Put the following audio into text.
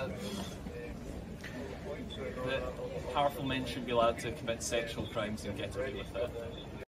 That powerful men shouldn't be allowed to commit sexual crimes and get away with it.